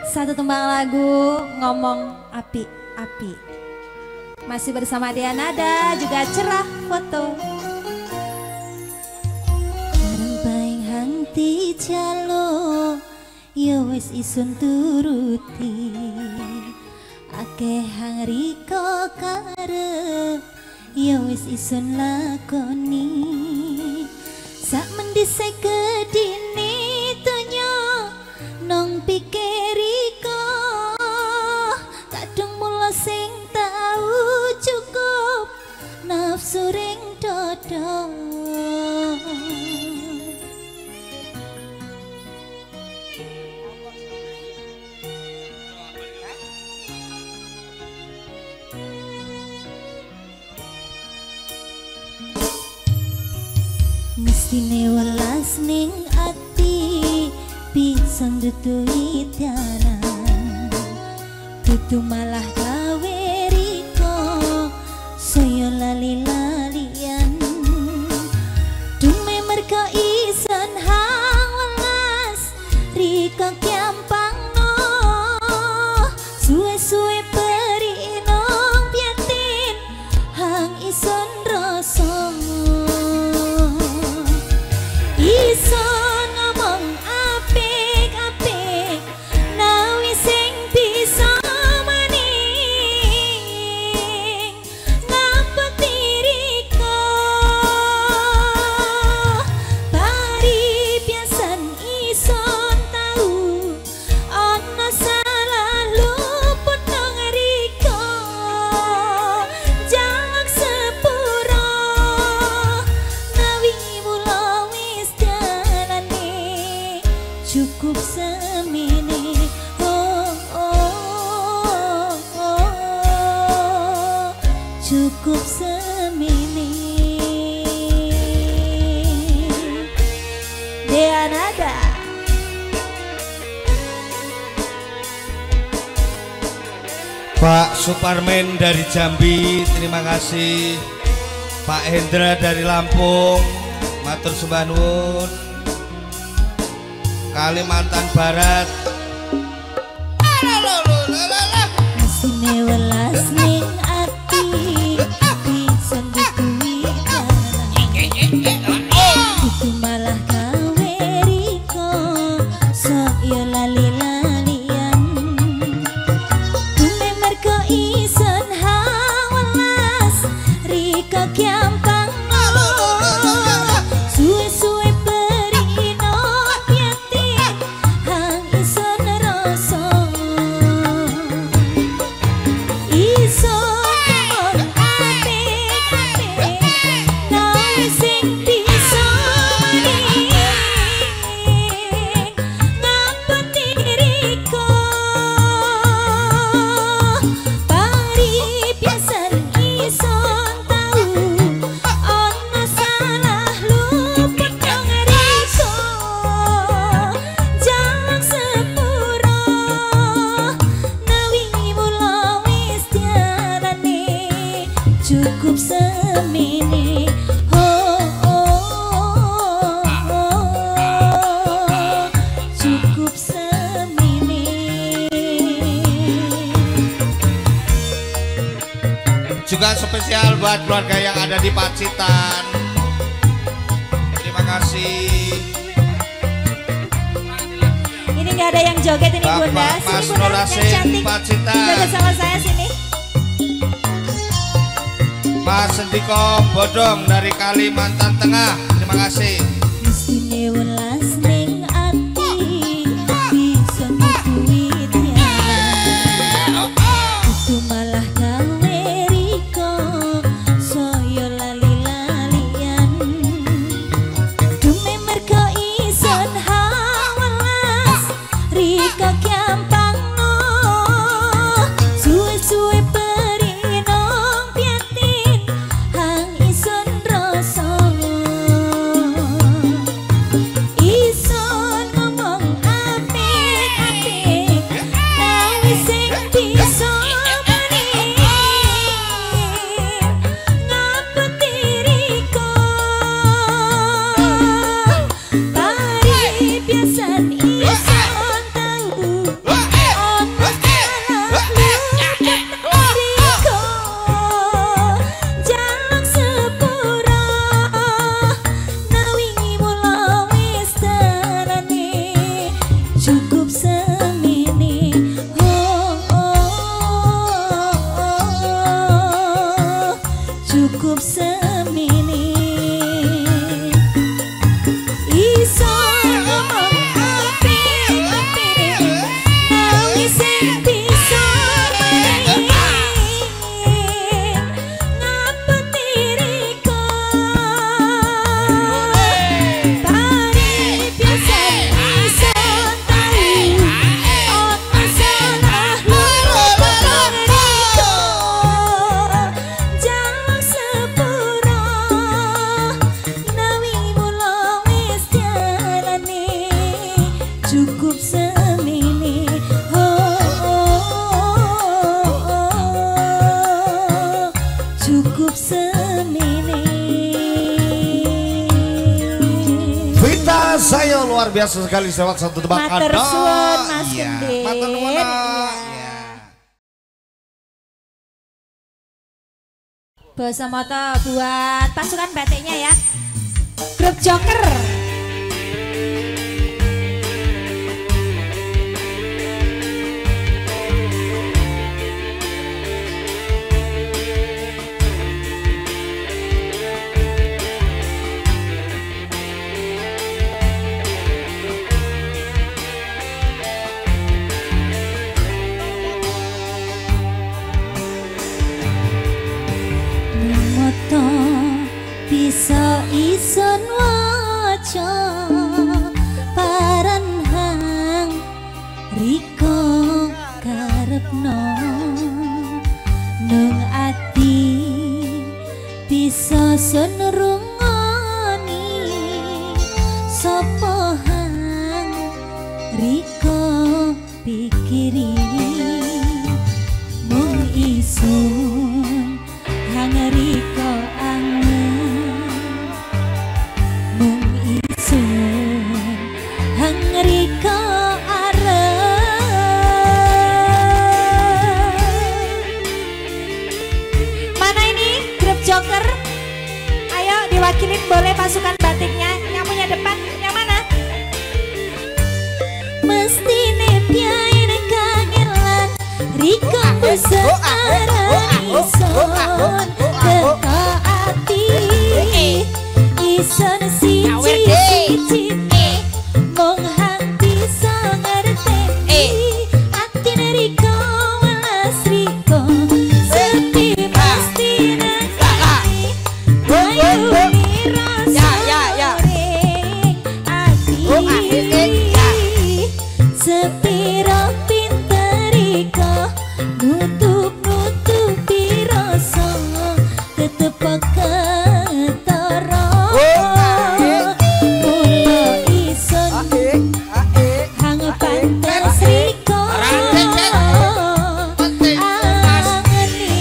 Satu tembang lagu ngomong api-api. Masih bersama Dianada juga cerah foto. Bareng paing hangti jalo, yo wis isun turuti. Akeh hang riko karep, yo wis isun lakoni. Sak mendisik kedini tunyo nong pikiriko, kadung mula sing tau cukup nafsu ring dodo. Mestine welas ning ati bisa ndutui tianan, tutu malah gawe riko saya lali-lalian. Dume merga isen hang welas riko kiampang no, suwe-suwe peri nong biatin hang ison rasa. Ison ngomong apik-apik nawi sing bisa maning ngapet diriko. Bari biasan ison tau ana salah luput nang riko. Jangan sepuro nawi mula wis jalane cukup semene. Oh, oh, oh, oh, cukup semene. Dianada. Pak Suparmen dari Jambi, terima kasih. Pak Hendra dari Lampung, matur sembah nuwun. Kalimantan Barat. Mestine welas ning ati bisa ndutui tianan, itu malah gawe riko saya lali-lalian. Dume merga isen hang welas riko kiampang no, suwe-suwe peri no piatin hang isen rasa. Ison ngomong apik-apik nawi sing bisa maning ngapet diriko. Bari biasan ison tau ana salah luput nang riko. Jangan sepuro nawi mula wis jalane cukup semene. Oh, oh, oh, cukup semene. Juga spesial buat keluarga yang ada di Pacitan. Terima kasih. Ini nggak ada yang joget ini Bunda. Bapak Sini Mas Bunda yang Norasin cantik Pacitan. joget sama saya sini. Mas Sendiko Bodong dari Kalimantan Tengah, terima kasih. Mestine welas ning ati bisa ndutui tianan, itu malah gawe riko saya lali-lalian. Dume merga isen hang welas riko kiampang no, suwe-suwe peri nong piatin hang isen rasa. luar biasa sekali lewat satu tebak Matur suwun Mas Iya, Gendin. matur nuwun. Iya. Iya. Basa moto buat pasukan batiknya ya. Grup Joker. Moto bisa ison waca paranhang riko karepno nung ati bisa sun rungoni sapa hang riko pikiri mung isun hangariko angen mung isun hangariko arep. Mana ini grup Joker? Ayo diwakilin boleh pasukan batiknya. Yang punya depan yang mana? Mestine piye kangelan riko besaran ison teka ati ison siji mong hang bisa ngerteni ati riko welas riko sepi mesti nangani ayo mirasa sepiro pinteriko nutup-nutupi rasa tetep ketara mula ison hang pantes riko angeni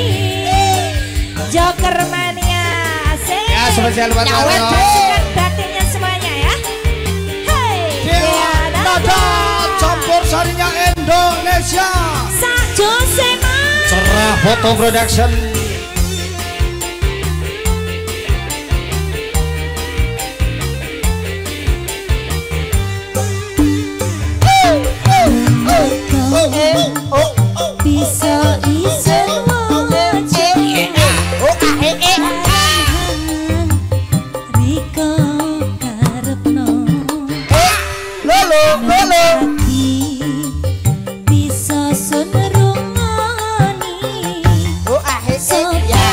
Joker Mania. Asik. Ya, spesial buat Nyawet Arno. pasukan batiknya semuanya ya. Hei. Dia nada campur sarinya Indonesia. Sak Jose Mas. Cerah Foto Production. bisa ison waca riko karepno ati bisa sun rungoni sapa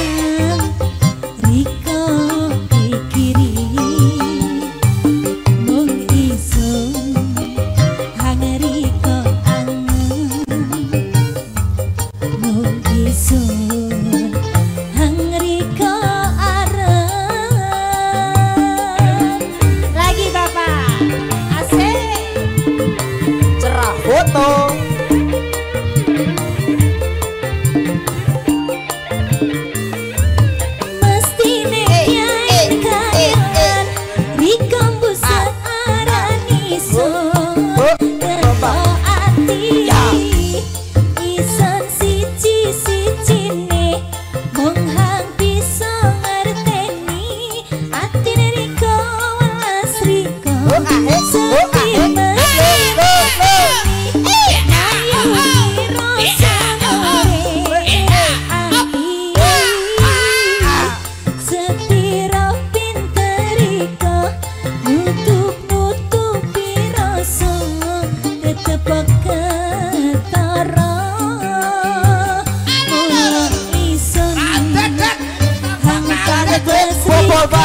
riko pikiri mung isun hang riko angen mung isun hang riko arep. Lagi Bapak. Asik. Cerah foto. Mestine piye kangelan riko busan arani sun teka ati ison siji-sijine mung hang bisa ngerteni atine riko welas riko sepi mesti ayo rasa ati sepiro pinteriko nutup-nutupi rasa tetep ketara mula ison hang pantes riko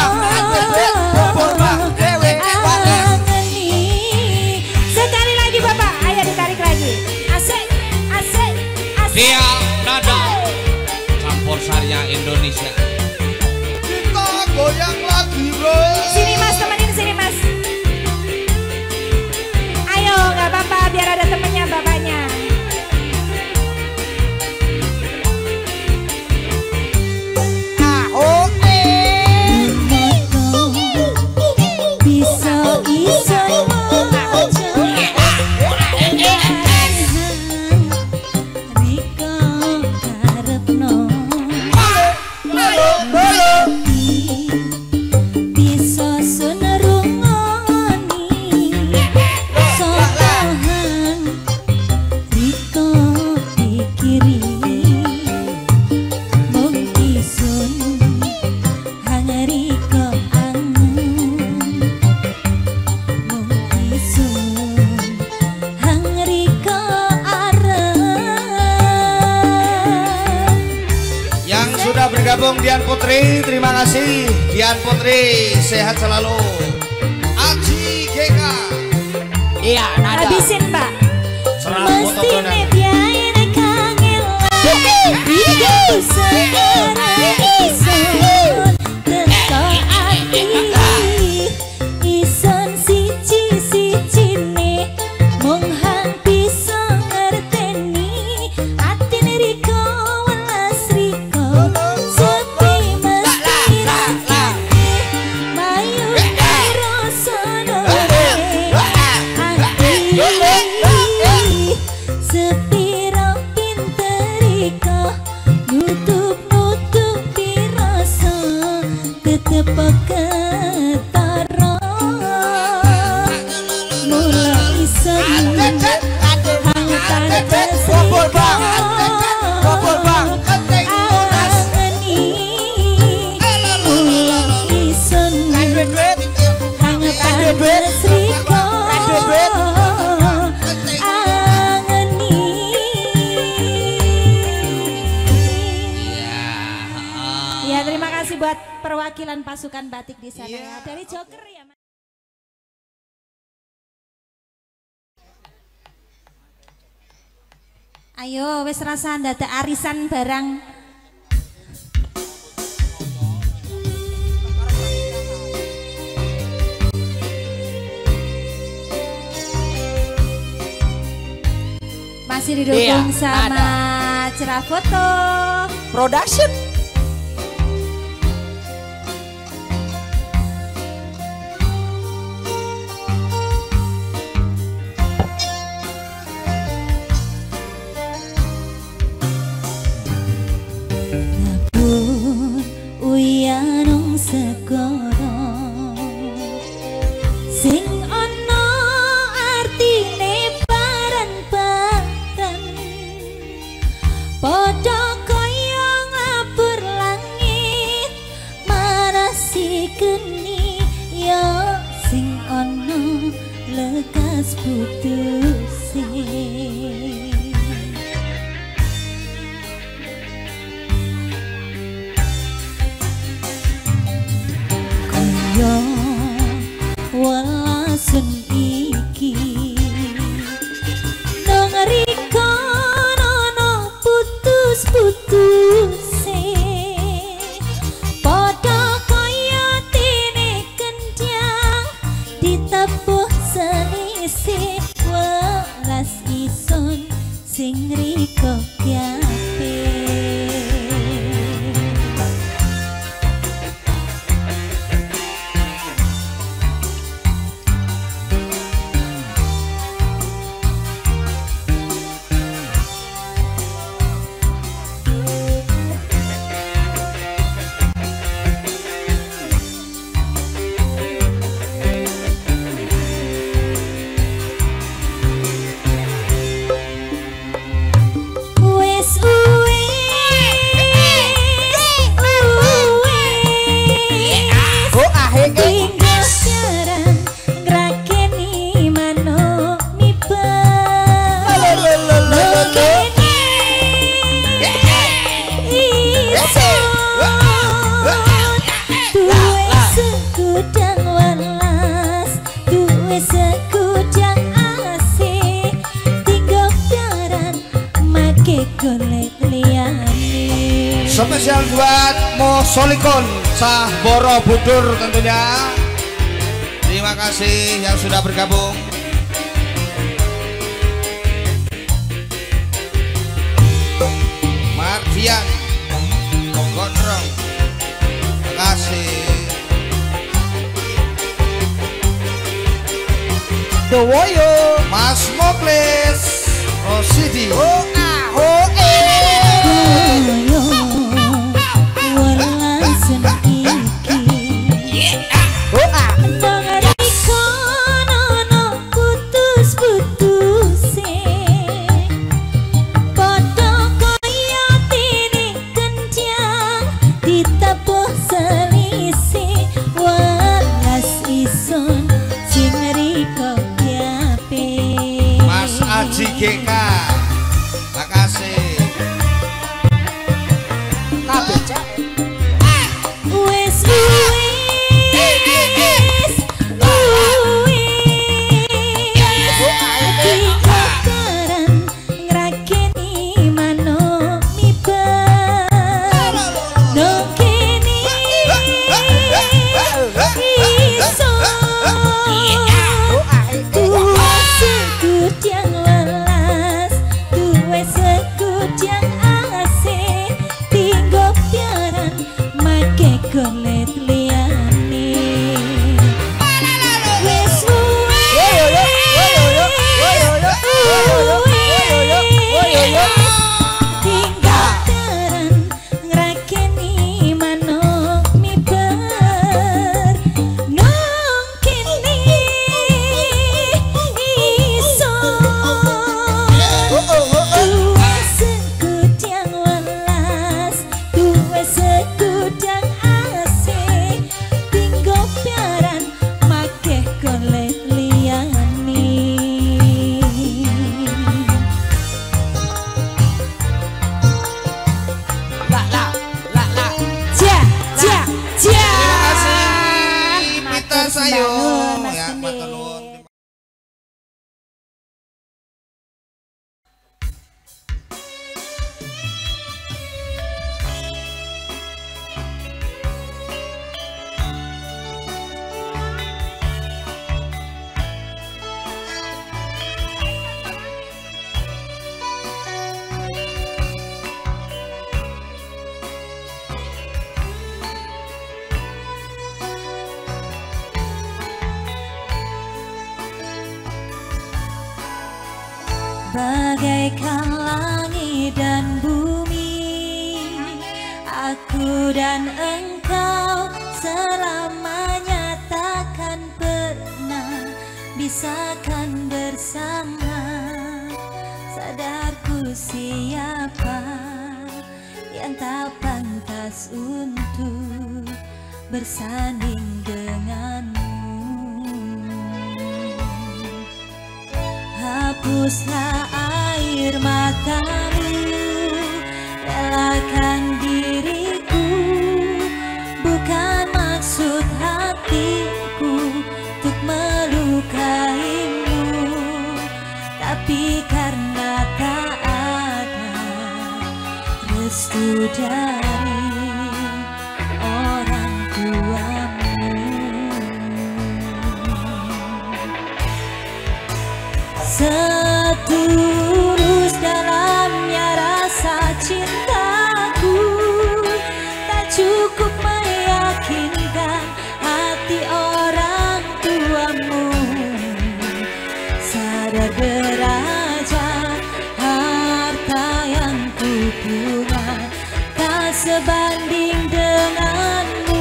angeni. Sekali lagi Bapak. Ayo ditarik lagi. Asik. Asik. Asik. Dia nada campur sarinya Indonesia. Kita goyang lagi, bro. Sini Mas, temenin sini Mas. Ayo, nggak apa-apa biar ada temennya bapaknya. Bisa sudah bergabung Dian Putri, terima kasih Dian Putri, sehat selalu. Aji GK. Iya, nada. Habisin Pak. Serang foto dona. Mestine biayain kangen Iku sekarang ison teko ati ison siji-sijine mung hang bisa ngerteni atine riko welas riko sepi mesti rasane mayu rasane sepiro pinteriko nutup-nutupi rasa tetep ketara mulai isen hangtan Bobol bang, bobol bang. angeni mulai isen Duit. hangtan sriko angeni. Ya, terima kasih buat perwakilan pasukan batik di sana ya. Dari Joker ya, Mas. Ayo, wes rasa ndada arisan barang. Masih didukung Iya, sama Cerah Foto. Production. Labun uyanong segara sing ana artine paran-paran padha kaya ngabur langit marasi geni ya sing ana lekas putuse. Kaya welasun iki nang rika ana putus-putuse padha kaya tene kendang ditepuh selisih welas ison sing rika kyape. Wes Oh ahe tinggal siaran ngrakeni manuk nipan lokene isun duwe sekudang welas duwe sekudang asih tinggal siaran make golek liyane. Spesial buat Mo Solikon, Sah Borobudur tentunya. Terima kasih yang sudah bergabung. Mardian Gondrong, terima kasih. Dowoyo. Mas Moklis Rosidi. Oh ah oh Kaya welasan iki Oh ah. nang riko ana putus-putuse padha kaya tene kendang ditepuh selisih welas ison sing riko kyape. Mas Aji GK, makasih. KBC. ayo Mas ya Gendit. matur nuwun. Bagaikan langit dan bumi, aku dan engkau selamanya takkan pernah bisakan bersama. Sadarku siapa yang tak pantas untuk bersanding denganmu. Hapuslah air matamu, relakan diriku. Bukan maksud hatiku untuk melukaimu, tapi karena tak ada restu dari orang tuamu. Setulus dalamnya rasa cintaku, tak cukup meyakinkan hati orang tuamu. Sadar derajat harta yang ku punya tak sebanding denganmu.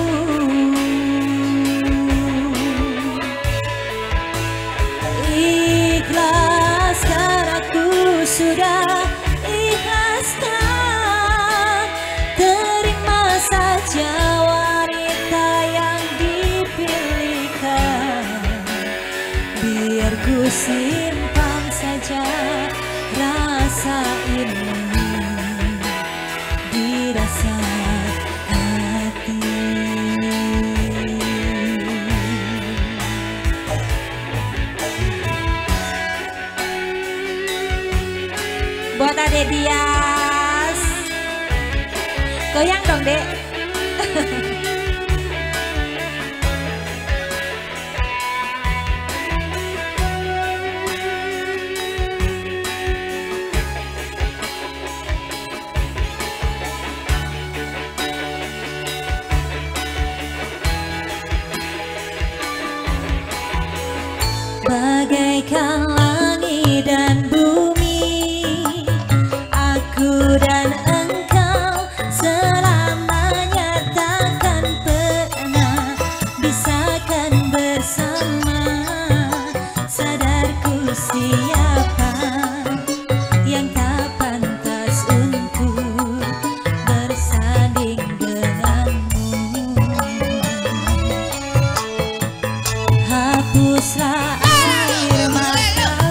Ikhlaskan, aku sudah ikhlaskan. Terima saja wanita yang dipilihkan. Biar ku simpan saja rasa ini di rasa hati. Buat Ade Dias, goyang dong dek. Bagaikan langit dan bumi, aku dan engkau selamanya takkan pernah bisakan bersama. Sadarku siapa yang tak pantas untuk bersanding denganmu. Hapuslah air mata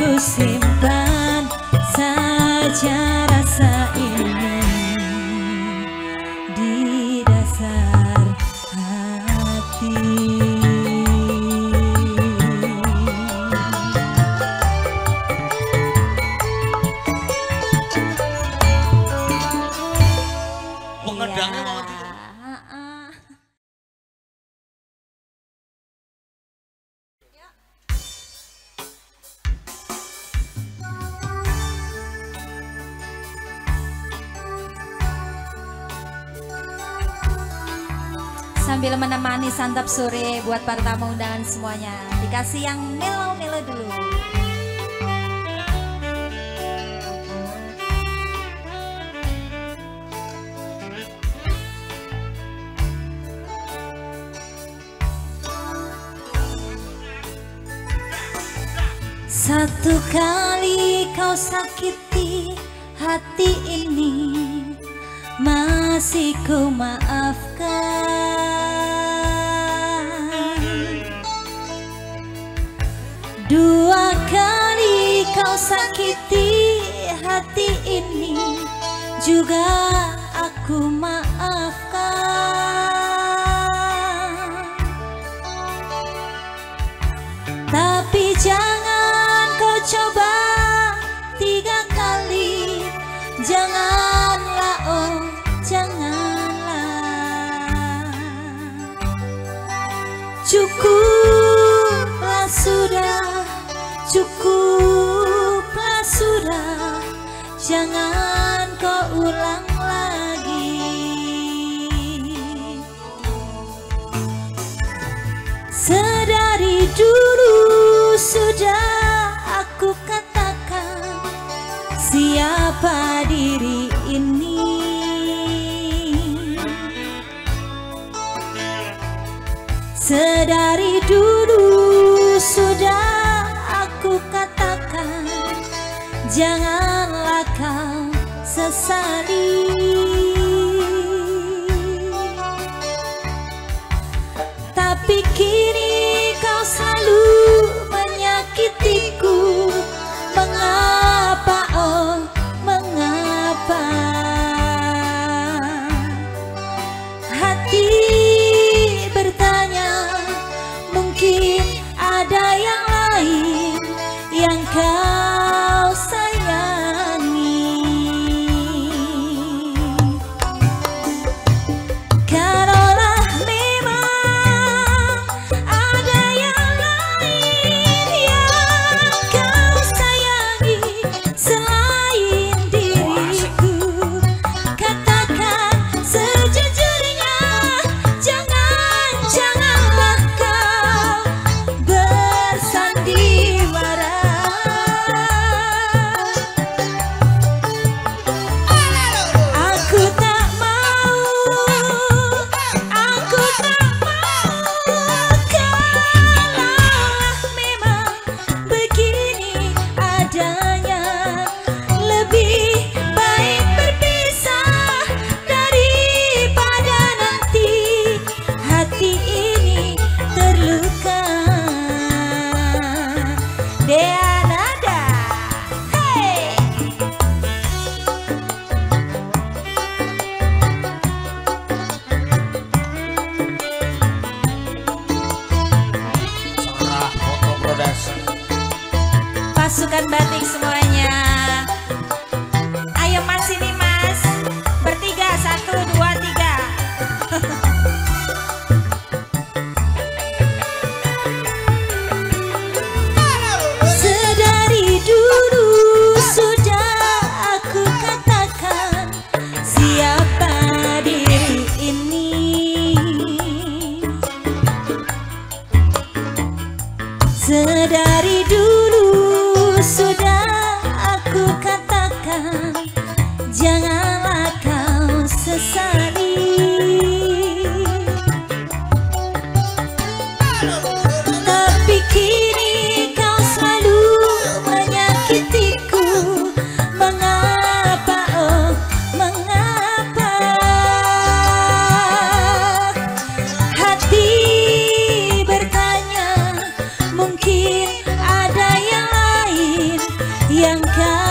ku simpan saja rasa ini di dasar hati. Sambil menemani santap sore buat para tamu undangan semuanya. Dikasih yang melo-melo dulu. Satu kali kau sakiti hati ini, masih ku maafkan. Dua kali kau sakiti hati ini, juga aku maafkan. Tapi jangan kau coba tiga kali, janganlah, oh janganlah. Cukuplah sudah, cukuplah sudah, jangan kau ulang lagi. Sedari dulu sudah aku katakan siapa diri ini. Sedari dulu sudah aku katakan, janganlah kau sesali. Tapi kini kau selalu menyakitiku. Mengapa, oh mengapa? Hati bertanya, mungkin ada yang lain yang kau sayangi. Kalaulah memang ada yang lain yang kau sayangi selain diriku, katakan sejujurnya, janganlah kau bersandiwara. Aku tak mau, aku tak mau. Kalaulah memang begini adanya, lebih baik berpisah daripada nanti hati ini terluka. Dea Nada, hey. Sarah Foto Production. Pasukan batik semuanya. Ayo mas ini mas, bertiga 1, 2, 3. Sedari dulu sudah aku katakan siapa diri ini. Sedari dulu sudah yang kau